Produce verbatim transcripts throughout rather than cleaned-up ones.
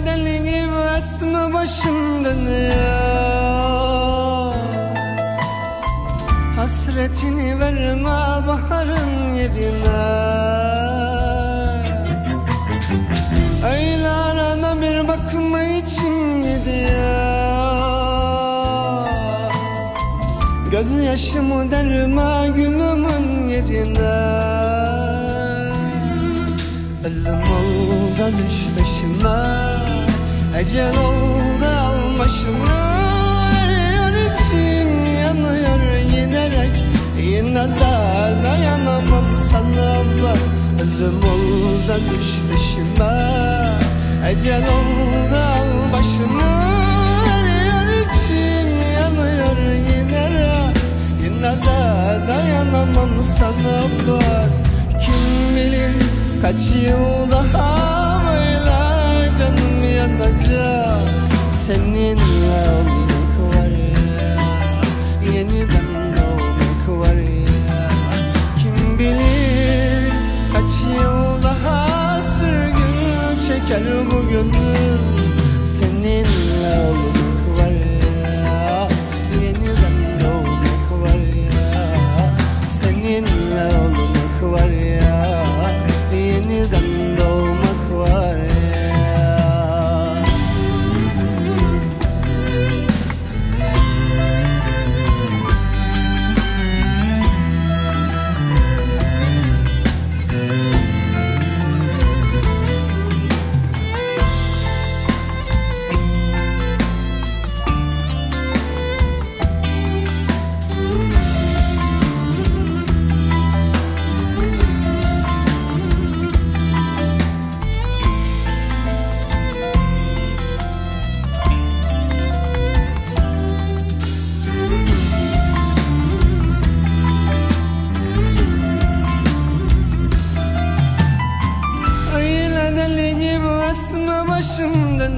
deli gibi esme başım dönüyor. Hasretini verme baharın yerine. Öyle arada bir bakma içim gidiyor. Gözyaşımı derme gülümün yerine. Ölüm oldu düş peşime, ecel oldu al başımı. Eriyor içim yanıyor giderek, yine de dayanamam sana bak. Ölüm oldu düş peşime, ecel oldu al başımı. Eriyor içim yanıyor giderek, yine de dayanamam sana bak. Kim bilir kaç yıl daha böyle canım yanacak. Seninle olmak var ya, yeniden doğmak var ya. Kim bilir kaç yıl daha sürgün çeker bu gönül. Seninle olmak var ya, yeniden doğmak var ya. Seninle olmak var ya, yeniden doğmak var ya. Başım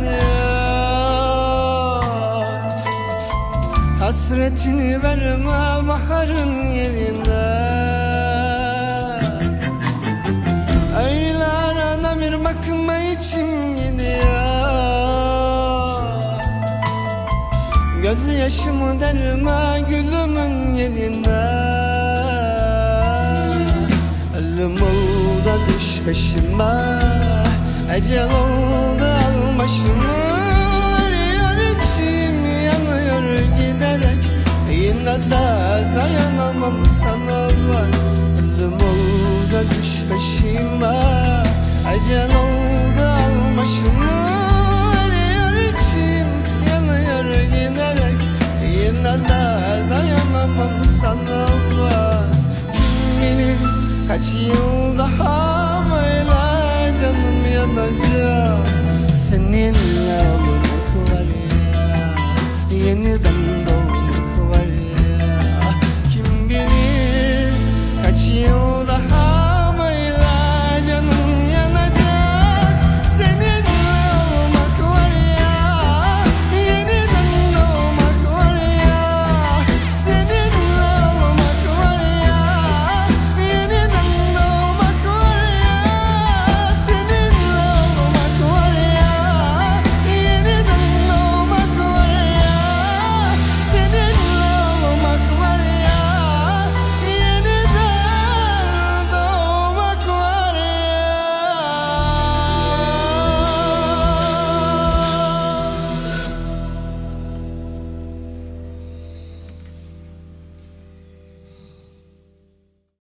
dönüyor. Hasretini verme baharın yerine. Öyle arada bir bakma içim gidiyor. Gözyaşımı derme gülümün yerine. Ölüm oldu düş peşime, ecel oldu al başımı. Eriyor içim yanıyor giderek, yine de dayanamam sana bak. Ölüm oldu düş peşime, ecel oldu al başımı. Eriyor içim yanıyor giderek, yine de dayanamam sana bak. Kim bilir kaç yıl daha